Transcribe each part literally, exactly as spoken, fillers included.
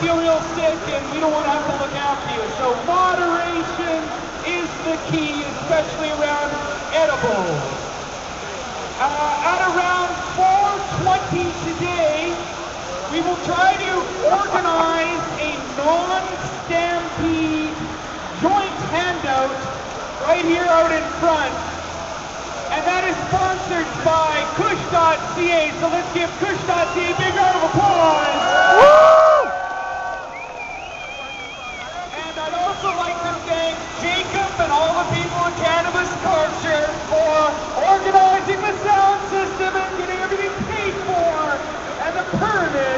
feel real sick and we don't want to have to look after you. So moderation is the key, especially around edibles. Uh, at around four twenty today, we will try to organize a non-stampede joint handout right here out in front. And that is sponsored by Kush dot C A. So let's give Kush dot C A a big round of applause. Woo! And I'd also like to thank Jacob and all the people in cannabis culture for organizing the sound system and getting everything paid for and the permit.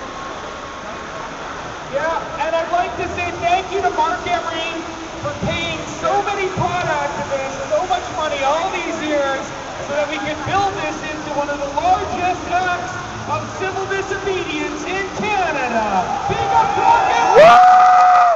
Yeah, and I'd like to say thank you to Mark Emery for paying so many pot activists so much money all these years so that we can build this into one of the largest acts of civil disobedience in Canada. Big up Mark Emery! Woo!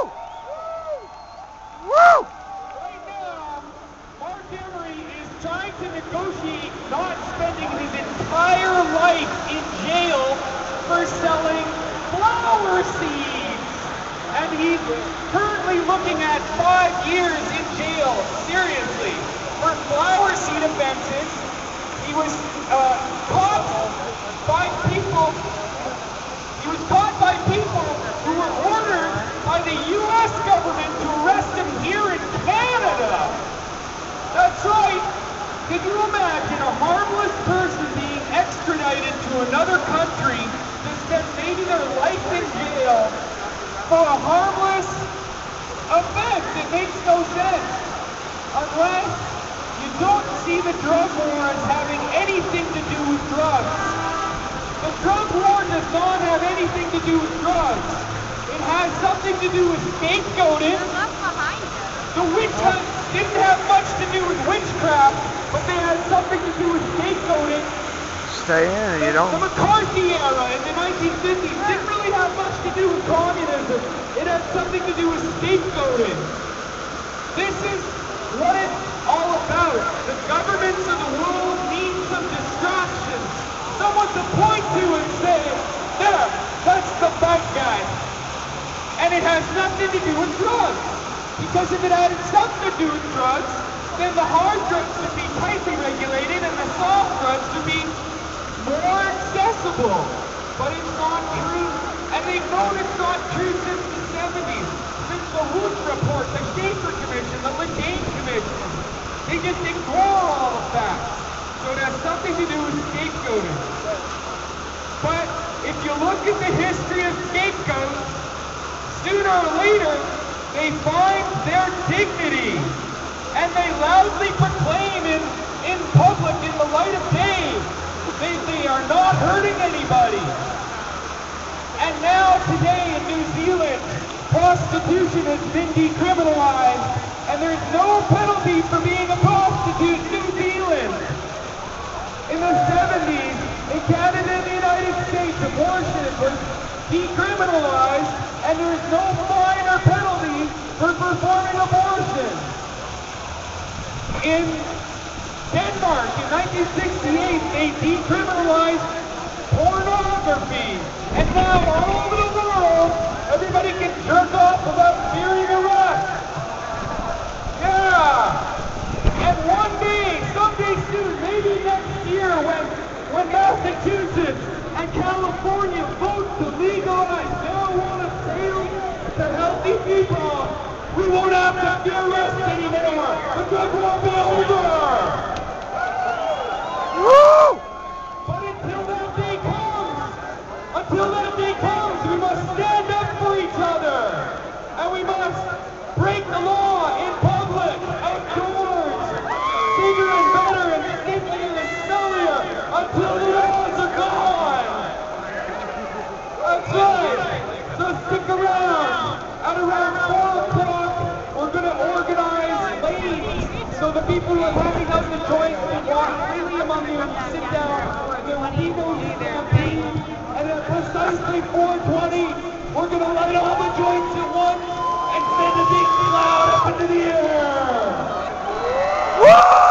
Woo! Right now, Mark Emery is trying to negotiate not spending his entire life in jail for selling flower seeds. And he's currently looking at five years in jail, seriously, for flower seed offenses. He was uh, caught by people, he was caught by people who were ordered by the U S government to arrest him here in Canada. That's right. Can you imagine a harmless person being extradited to another country to spend maybe their life in jail for a harmless offense? It makes no sense. Unless you don't see the drug war as having anything to do with drugs. The drug war does not have anything to do with drugs. It has something to do with scapegoating. The witch hunt didn't have much to do with witchcraft, but they had something to do with scapegoating. Stay in, you don't. The McCarthy era in the nineteen fifties didn't really have much to do with communism. It had something to do with scapegoating. This is what it's all about. The governments of the world need some distractions. Someone to point to and say, there, that's the bad guy. And it has nothing to do with drugs. Because if it had something to do with drugs, then the hard drugs would be tightly regulated and the soft drugs would be more accessible, but it's not true, and they've known it's not true since the seventies, since the Hooch Report, the Schaefer Commission, the Legane Commission. They just ignore all of that, so it has something to do with scapegoating. But if you look at the history of scapegoats, sooner or later, they find their dignity, and they loudly proclaim in, in public, in the light of day, They, they are not hurting anybody. And now today in New Zealand, prostitution has been decriminalized and there's no penalty for being a prostitute in New Zealand. In the seventies, in Canada and the United States, abortion was decriminalized and there is no fine or penalty for performing abortion. In Denmark in nineteen sixty-eight, they decriminalized pornography. And now all over the world, everybody can jerk off without fearing arrest. Yeah. And one day, someday soon, maybe next year, when, when Massachusetts and California vote to legalize marijuana sales to healthy people, we won't have to fear arrest anymore. The drug won't be over. Woo! But until that day comes, until that day comes, we must stand up for each other. And we must break the law in public, outdoors, bigger and better and stinkier and smellier until the laws are gone. That's right. So stick around. At around four o'clock, we're going to organize lanes so the people who are having out the joints can walk freely among you and sit down. There will be no stampede. And at precisely four twenty, we're going to light all the joints at once and send a big cloud up into the air. Woo!